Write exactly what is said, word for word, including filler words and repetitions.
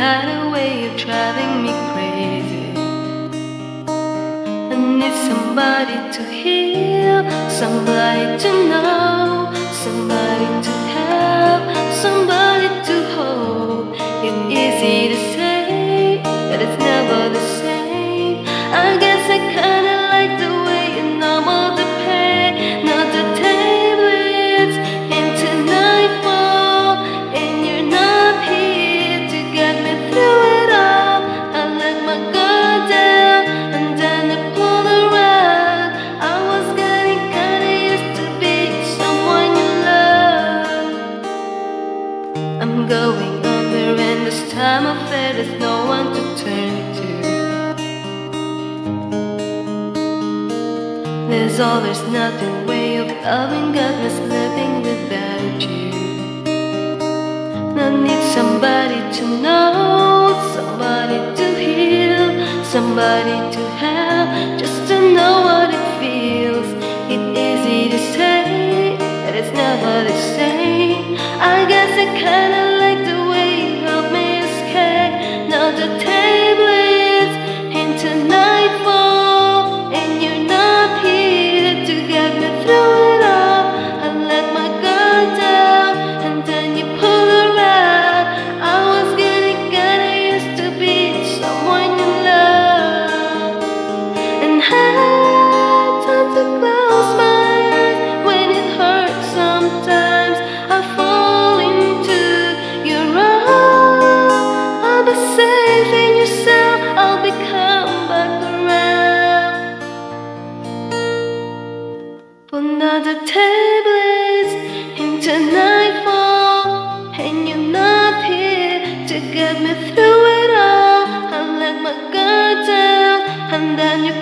had a way of driving me crazy. I need somebody to heal, somebody to know, somebody to help, somebody to hold. It's easy to say, but it's never the same. I guess I kinda like the way you numb the pain. Now the tablets into nightfall, and you're not here to get me through it all. I let my guard down, and then I pulled the rug. I was getting kinda used to being someone you love. I'm going under, and this time I feel there's no one to turn to. There's always nothing way of loving, got me living without you. I need somebody to know, somebody to heal, somebody to help, just to know what it feels. It's easy to say, but it's never the same. I guess I kinda like the way you help me escape. Now the table is into nightfall, and you're not here to get me through it all. I let my guard down, and then you pull the rug. I was getting kinda used to being someone you love, and had time to close my eyes when it hurts. Sometimes I fall into your arms. I'll be safe in your cell, I'll be come back around. But now the table is into nightfall, and you're not here to get me through it all. I let my guard down, and then you